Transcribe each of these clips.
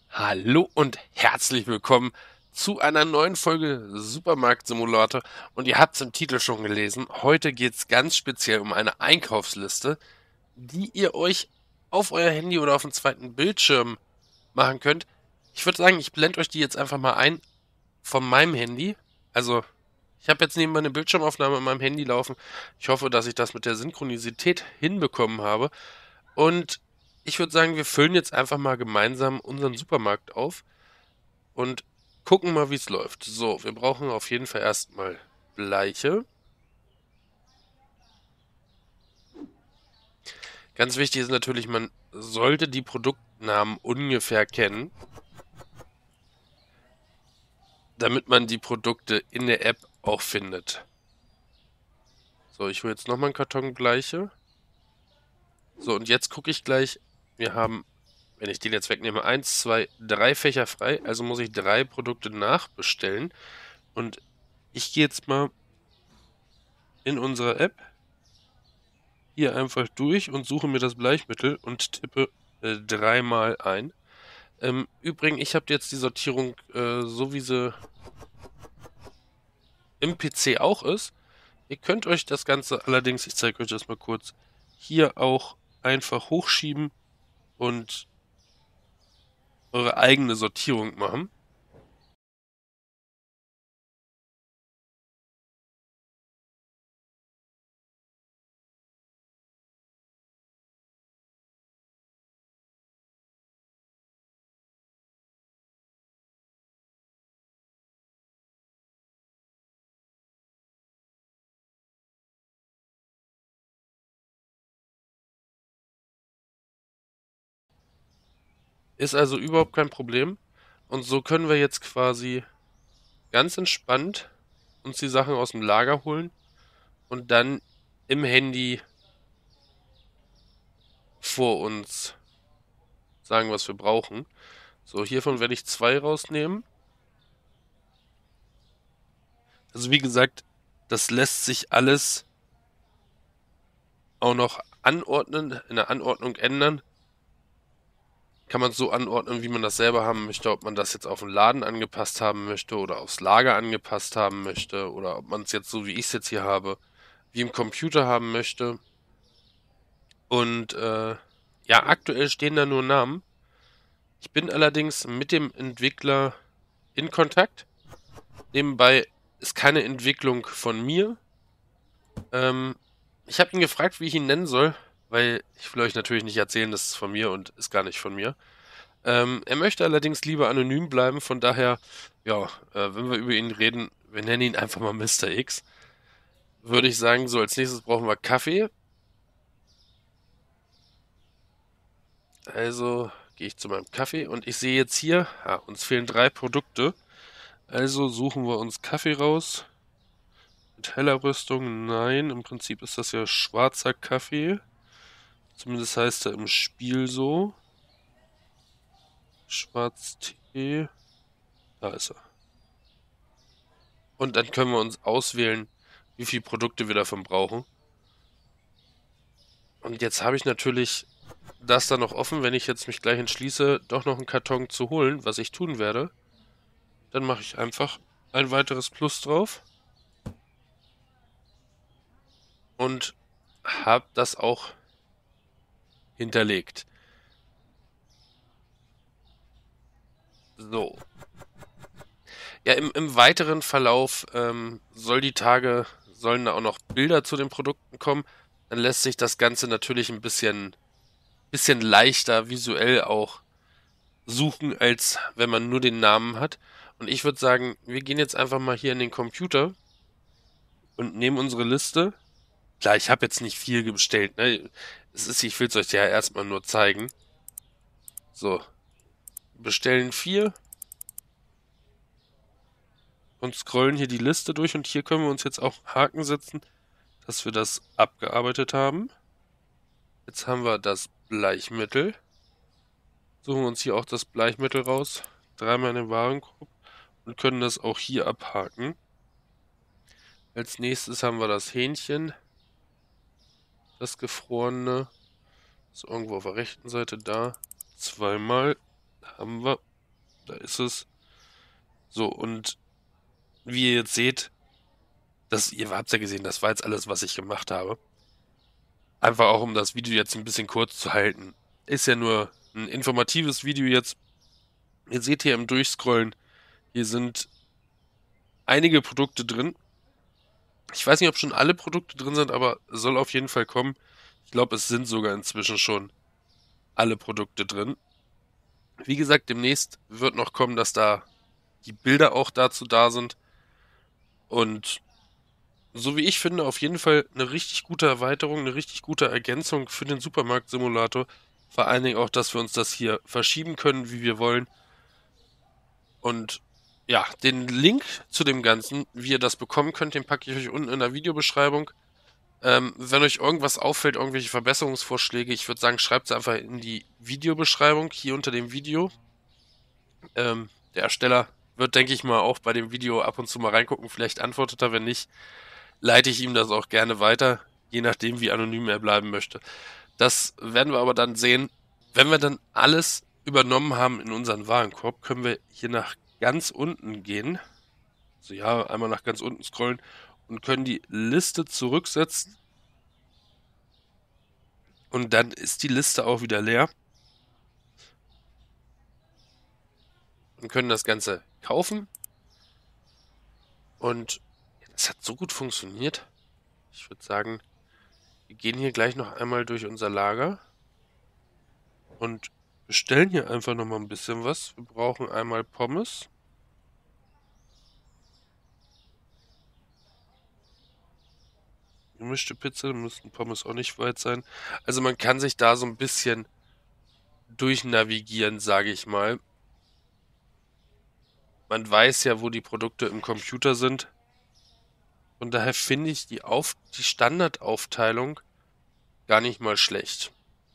Hallo und herzlich willkommen zu einer neuen Folge Supermarkt Simulator. Und ihr habt es im Titel schon gelesen. Heute geht es ganz speziell um eine Einkaufsliste, die ihr euch auf euer Handy oder auf dem zweiten Bildschirm machen könnt. Ich würde sagen, ich blende euch die jetzt einfach mal ein von meinem Handy. Also, ich habe jetzt nebenbei eine Bildschirmaufnahme in meinem Handy laufen. Ich hoffe, dass ich das mit der Synchronisität hinbekommen habe. Und ich würde sagen, wir füllen jetzt einfach mal gemeinsam unseren Supermarkt auf und gucken mal, wie es läuft. So, wir brauchen auf jeden Fall erstmal Bleiche. Ganz wichtig ist natürlich, man sollte die Produktnamen ungefähr kennen, damit man die Produkte in der App auch findet. So, ich hole jetzt nochmal einen Karton Bleiche. So, und jetzt gucke ich gleich. Wir haben, wenn ich den jetzt wegnehme, 1, 2, 3 Fächer frei. Also muss ich 3 Produkte nachbestellen. Und ich gehe jetzt mal in unsere App hier einfach durch und suche mir das Bleichmittel und tippe dreimal ein. Übrigens, ich habe jetzt die Sortierung so wie sie im PC auch ist. Ihr könnt euch das Ganze allerdings, ich zeige euch das mal kurz, hier auch einfach hochschieben und eure eigene Sortierung machen. Ist also überhaupt kein Problem. Und so können wir jetzt quasi ganz entspannt uns die Sachen aus dem Lager holen und dann im Handy vor uns sagen, was wir brauchen. So, hiervon werde ich 2 rausnehmen. Also wie gesagt, das lässt sich alles auch noch anordnen, in der Anordnung ändern. Kann man es so anordnen, wie man das selber haben möchte, ob man das jetzt auf den Laden angepasst haben möchte oder aufs Lager angepasst haben möchte oder ob man es jetzt so, wie ich es jetzt hier habe, wie im Computer haben möchte. Und ja, aktuell stehen da nur Namen. Ich bin allerdings mit dem Entwickler in Kontakt. Nebenbei ist keine Entwicklung von mir. Ähm, Ich habe ihn gefragt, wie ich ihn nennen soll, weil ich will euch natürlich nicht erzählen, das ist von mir und ist gar nicht von mir. Er möchte allerdings lieber anonym bleiben, von daher, ja, wenn wir über ihn reden, wir nennen ihn einfach mal Mr. X. Würde ich sagen, so als nächstes brauchen wir Kaffee. Also gehe ich zu meinem Kaffee und ich sehe jetzt hier, uns fehlen 3 Produkte. Also suchen wir uns Kaffee raus. Mit heller Röstung, nein, im Prinzip ist das ja schwarzer Kaffee. Zumindest heißt er im Spiel so. Schwarztee. Da ist er. Und dann können wir uns auswählen, wie viele Produkte wir davon brauchen. Und jetzt habe ich natürlich das da noch offen, wenn ich jetzt mich gleich entschließe, doch noch einen Karton zu holen, was ich tun werde. Dann mache ich einfach ein weiteres Plus drauf und habe das auch hinterlegt. So. Ja, im weiteren Verlauf sollen da auch noch Bilder zu den Produkten kommen. Dann lässt sich das Ganze natürlich ein bisschen leichter visuell auch suchen, als wenn man nur den Namen hat. Und ich würde sagen, wir gehen jetzt einfach mal hier in den Computer und nehmen unsere Liste. Klar, ich habe jetzt nicht viel bestellt, ne? Ich will es euch ja erstmal nur zeigen. So, bestellen 4 und scrollen hier die Liste durch und hier können wir uns jetzt auch Haken setzen, dass wir das abgearbeitet haben. Jetzt haben wir das Bleichmittel. Suchen wir uns hier auch das Bleichmittel raus. Dreimal in den Warenkorb und können das auch hier abhaken. Als nächstes haben wir das Hähnchen. Das gefrorene. Ist irgendwo auf der rechten Seite da. Zweimal haben wir. ist es. So, und wie ihr jetzt seht, ihr habt ja gesehen, das war jetzt alles, was ich gemacht habe. Einfach auch, um das Video jetzt ein bisschen kurz zu halten. Ist ja nur ein informatives Video jetzt. Ihr seht hier im Durchscrollen, hier sind einige Produkte drin. Ich weiß nicht, ob schon alle Produkte drin sind, aber es soll auf jeden Fall kommen. Ich glaube, es sind sogar inzwischen schon alle Produkte drin. Wie gesagt, demnächst wird noch kommen, dass da die Bilder auch dazu da sind. Und so wie ich finde, auf jeden Fall eine richtig gute Erweiterung, eine richtig gute Ergänzung für den Supermarkt-Simulator. Vor allen Dingen auch, dass wir uns das hier verschieben können, wie wir wollen. Und ja, den Link zu dem Ganzen, wie ihr das bekommen könnt, den packe ich euch unten in der Videobeschreibung. Wenn euch irgendwas auffällt, irgendwelche Verbesserungsvorschläge, ich würde sagen, schreibt es einfach in die Videobeschreibung hier unter dem Video. Der Ersteller wird, denke ich mal, auch bei dem Video ab und zu mal reingucken. Vielleicht antwortet er, wenn nicht, leite ich ihm das auch gerne weiter, je nachdem, wie anonym er bleiben möchte. Das werden wir aber dann sehen. Wenn wir dann alles übernommen haben in unseren Warenkorb, können wir hier nach ganz unten gehen. Also ja, einmal nach ganz unten scrollen und können die Liste zurücksetzen. Und dann ist die Liste auch wieder leer. Und können das Ganze kaufen. Und das hat so gut funktioniert. Ich würde sagen, wir gehen hier gleich noch einmal durch unser Lager und bestellen hier einfach nochmal ein bisschen was. Wir brauchen einmal Pommes. Gemischte Pizza, da müssten Pommes auch nicht weit sein. Also man kann sich da so ein bisschen durchnavigieren, sage ich mal. Man weiß ja, wo die Produkte im Computer sind. Und daher finde ich die Standardaufteilung gar nicht mal schlecht.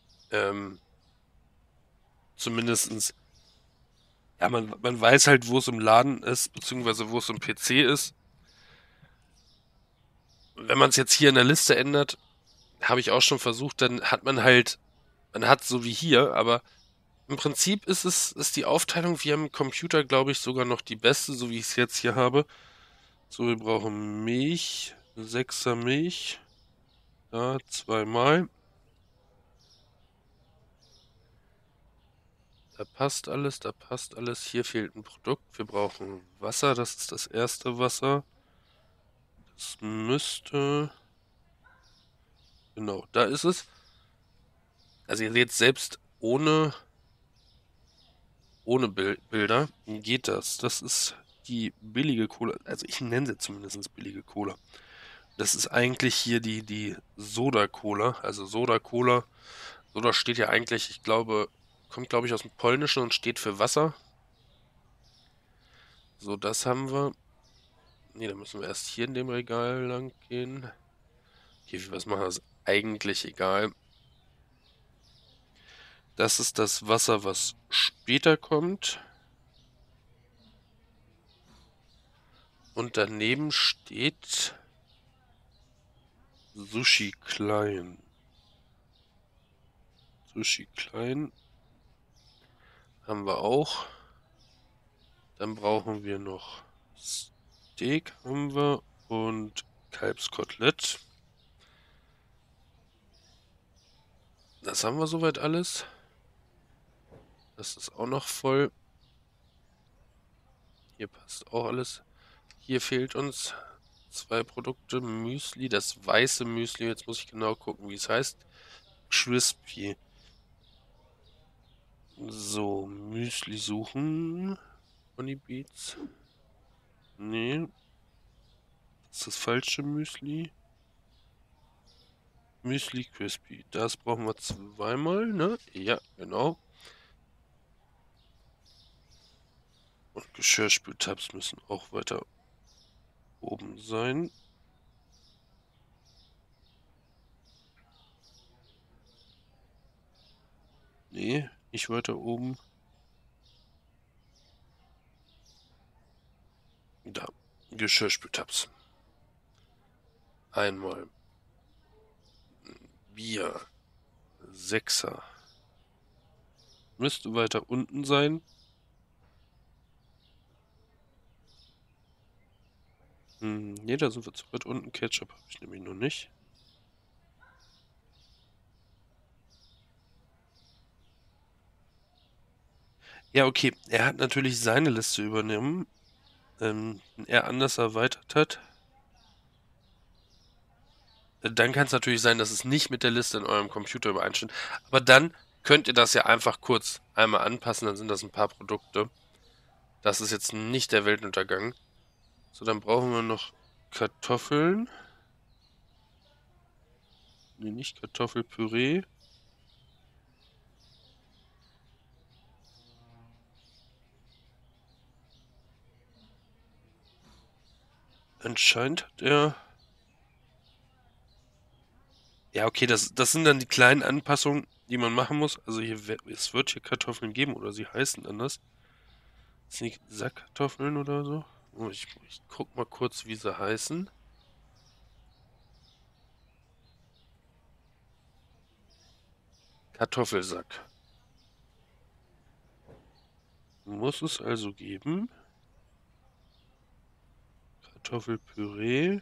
Zumindestens, ja, man weiß halt, wo es im Laden ist, beziehungsweise wo es im PC ist. Wenn man es jetzt hier in der Liste ändert, habe ich auch schon versucht, dann hat man halt, man hat so wie hier, aber im Prinzip ist die Aufteilung via im Computer, glaube ich, sogar noch die beste, so wie ich es jetzt hier habe. So, wir brauchen Milch, 6er Milch, da zweimal. Da passt alles, da passt alles. Hier fehlt ein Produkt. Wir brauchen Wasser, das ist das erste Wasser. Das müsste... Genau, da ist es. Also ihr seht, selbst ohne Bilder geht das. Das ist die billige Cola. Also ich nenne sie zumindest billige Cola. Das ist eigentlich hier die Soda-Cola. Also Soda-Cola. Soda steht ja eigentlich, ich glaube, kommt glaube ich aus dem Polnischen und steht für Wasser. So, das haben wir. Ne, da müssen wir erst hier in dem Regal lang gehen. Okay, was machen wir? Das ist eigentlich egal. Das ist das Wasser, was später kommt. Und daneben steht Sushi Klein. Sushi Klein haben wir auch. Dann brauchen wir noch Steak haben wir und Kalbskotelett. Das haben wir soweit alles. Das ist auch noch voll. Hier passt auch alles. Hier fehlt uns 2 Produkte. Müsli, das weiße Müsli. Jetzt muss ich genau gucken, wie es heißt. Crispy. So, Müsli suchen. Honey Beats. Nee. Das ist das falsche Müsli. Müsli Crispy. Das brauchen wir zweimal, ne? Ja, genau. Und Geschirrspültabs müssen auch weiter oben sein. Nee, nicht weiter oben. Da, Geschirrspültabs. Einmal. Bier. 6er. Müsste weiter unten sein. Nee, da sind wir zu weit unten. Ketchup habe ich nämlich noch nicht. Ja, okay. Er hat natürlich seine Liste übernommen, er anders erweitert hat. Dann kann es natürlich sein, dass es nicht mit der Liste in eurem Computer übereinstimmt. Aber dann könnt ihr das ja einfach kurz einmal anpassen, dann sind das ein paar Produkte. Das ist jetzt nicht der Weltuntergang. So, dann brauchen wir noch Kartoffeln. Nee, nicht Kartoffelpüree. Anscheinend hat er... Ja, okay, das sind dann die kleinen Anpassungen, die man machen muss. Also es wird hier Kartoffeln geben oder sie heißen anders. Sind die Sackkartoffeln oder so? Oh, ich guck mal kurz, wie sie heißen. Kartoffelsack. Muss es also geben. Kartoffelpüree.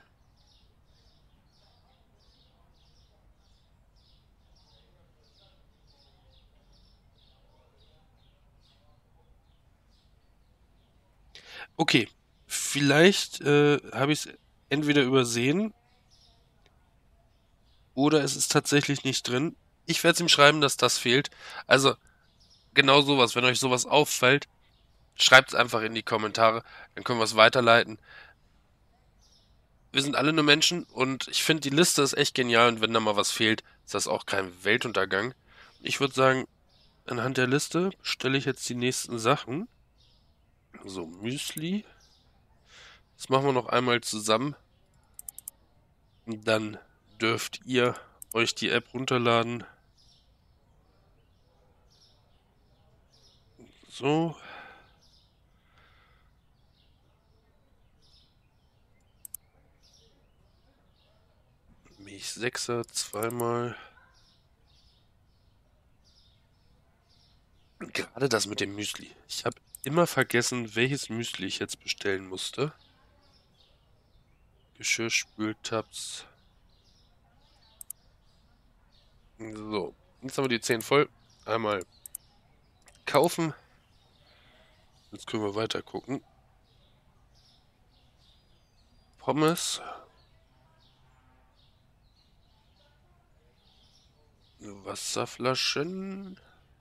Okay, vielleicht habe ich es entweder übersehen oder es ist tatsächlich nicht drin. Ich werde es ihm schreiben, dass das fehlt. Also genau sowas, wenn euch sowas auffällt, schreibt es einfach in die Kommentare, dann können wir es weiterleiten. Wir sind alle nur Menschen und ich finde, die Liste ist echt genial und wenn da mal was fehlt, ist das auch kein Weltuntergang. Ich würde sagen, anhand der Liste stelle ich jetzt die nächsten Sachen. So, Müsli. Das machen wir noch einmal zusammen. Und dann dürft ihr euch die App runterladen. So. Milch 6er, zweimal. Und gerade das mit dem Müsli. Ich habe immer vergessen, welches Müsli ich jetzt bestellen musste. Geschirrspültabs. So, jetzt haben wir die 10 voll. Einmal kaufen. Jetzt können wir weiter gucken. Pommes. Wasserflaschen.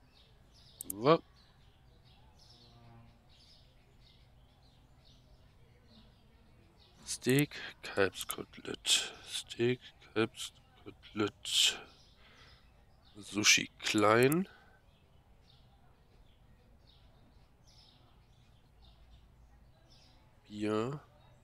Steak, Kalbskotelett. Steak, Kalbskotelett. Sushi klein. Bier.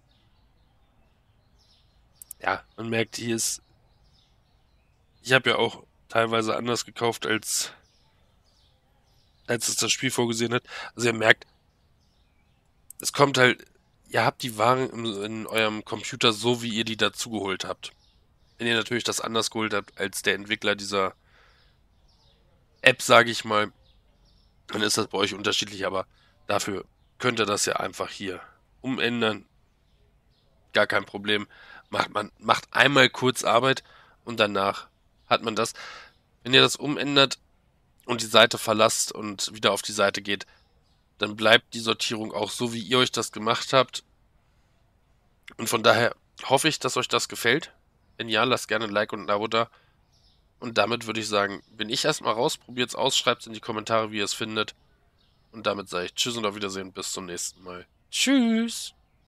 Ja, man merkt, hier ist... Ich habe ja auch teilweise anders gekauft, als es das Spiel vorgesehen hat. Also ihr merkt, es kommt halt... Ihr habt die Waren in eurem Computer so, wie ihr die dazugeholt habt. Wenn ihr natürlich das anders geholt habt als der Entwickler dieser App, sage ich mal, dann ist das bei euch unterschiedlich, aber dafür könnt ihr das ja einfach hier umändern. Gar kein Problem. Macht einmal kurz Arbeit und danach hat man das. Wenn ihr das umändert und die Seite verlasst und wieder auf die Seite geht, dann bleibt die Sortierung auch so, wie ihr euch das gemacht habt. Und von daher hoffe ich, dass euch das gefällt. Wenn ja, lasst gerne ein Like und ein Abo da. Und damit würde ich sagen, bin ich erstmal raus, probiert's aus, schreibt's in die Kommentare, wie ihr es findet. Und damit sage ich Tschüss und auf Wiedersehen, bis zum nächsten Mal. Tschüss!